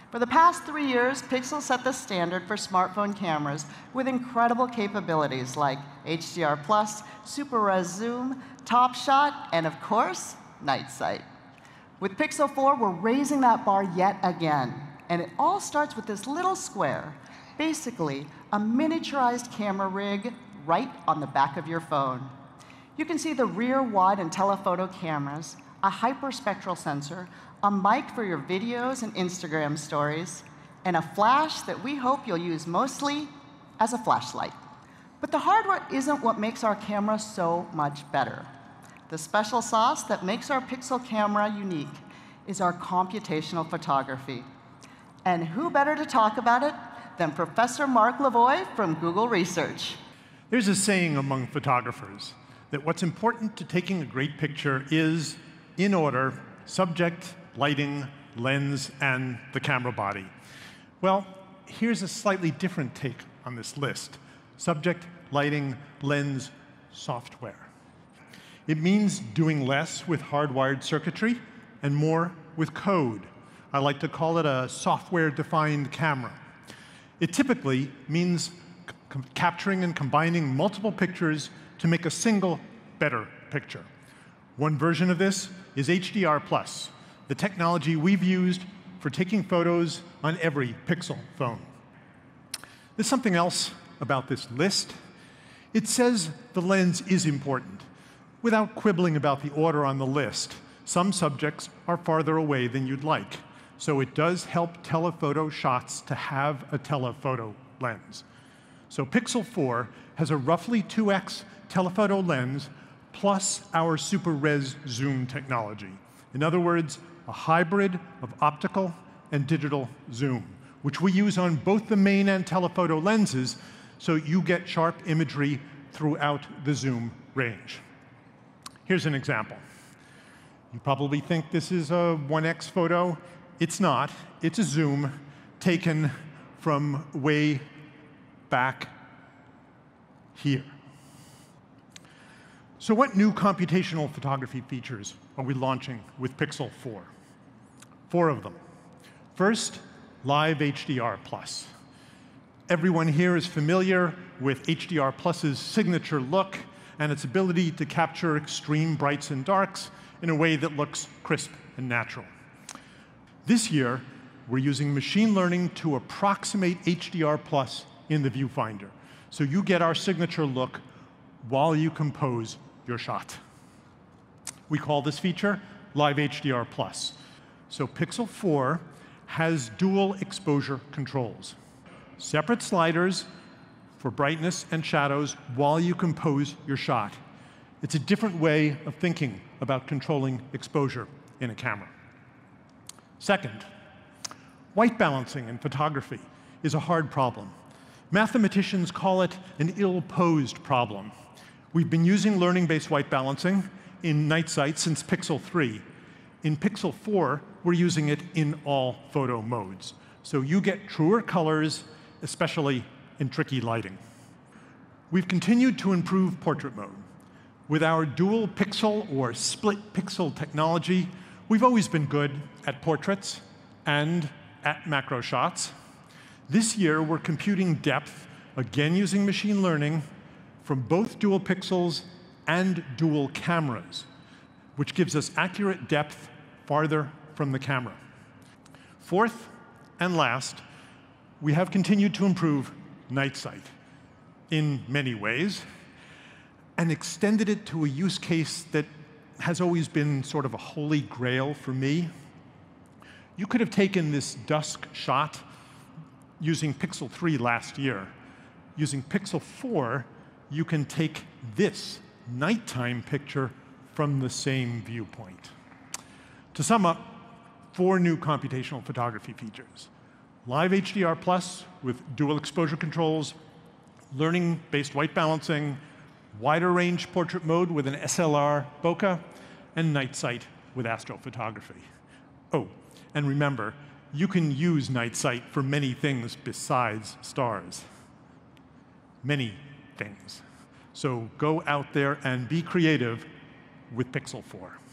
For the past 3 years, Pixel set the standard for smartphone cameras with incredible capabilities like HDR+, Super Res Zoom, Top Shot, and of course, Night Sight. With Pixel 4, we're raising that bar yet again. And it all starts with this little square, basically a miniaturized camera rig right on the back of your phone. You can see the rear, wide, and telephoto cameras, a hyperspectral sensor, a mic for your videos and Instagram stories, and a flash that we hope you'll use mostly as a flashlight. But the hardware isn't what makes our camera so much better. The special sauce that makes our Pixel camera unique is our computational photography. And who better to talk about it than Professor Mark Lavoie from Google Research. There's a saying among photographers that what's important to taking a great picture is, in order, subject, lighting, lens, and the camera body. Well, here's a slightly different take on this list. Subject, lighting, lens, software. It means doing less with hardwired circuitry and more with code. I like to call it a software-defined camera. It typically means capturing and combining multiple pictures to make a single, better picture. One version of this is HDR+, the technology we've used for taking photos on every Pixel phone. There's something else about this list. It says the lens is important, without quibbling about the order on the list. Some subjects are farther away than you'd like. So it does help telephoto shots to have a telephoto lens. So Pixel 4 has a roughly 2x telephoto lens plus our Super Res Zoom technology. In other words, a hybrid of optical and digital zoom, which we use on both the main and telephoto lenses, so you get sharp imagery throughout the zoom range. Here's an example. You probably think this is a 1x photo. It's not. It's a zoom taken from way back here. So what new computational photography features are we launching with Pixel 4? 4 of them. First, live HDR+. Everyone here is familiar with HDR+'s signature look and its ability to capture extreme brights and darks in a way that looks crisp and natural. This year, we're using machine learning to approximate HDR+ in the viewfinder, so you get our signature look while you compose your shot. We call this feature Live HDR+. So Pixel 4 has dual exposure controls. Separate sliders for brightness and shadows while you compose your shot. It's a different way of thinking about controlling exposure in a camera. Second, white balancing in photography is a hard problem. Mathematicians call it an ill-posed problem. We've been using learning-based white balancing in Night Sight since Pixel 3. In Pixel 4, we're using it in all photo modes. So you get truer colors, especially in tricky lighting. We've continued to improve portrait mode. With our dual pixel or split pixel technology, we've always been good at portraits and at macro shots. This year, we're computing depth, again using machine learning, from both dual pixels and dual cameras, which gives us accurate depth farther from the camera. Fourth and last, we have continued to improve Night Sight in many ways and extended it to a use case that has always been sort of a holy grail for me. You could have taken this dusk shot using Pixel 3 last year. Using Pixel 4, you can take this nighttime picture from the same viewpoint. To sum up, 4 new computational photography features. Live HDR+ with dual exposure controls, learning-based white balancing, wider range portrait mode with an SLR bokeh, and Night Sight with astrophography. Oh, and remember, you can use Night Sight for many things besides stars. Many things. So go out there and be creative with Pixel 4.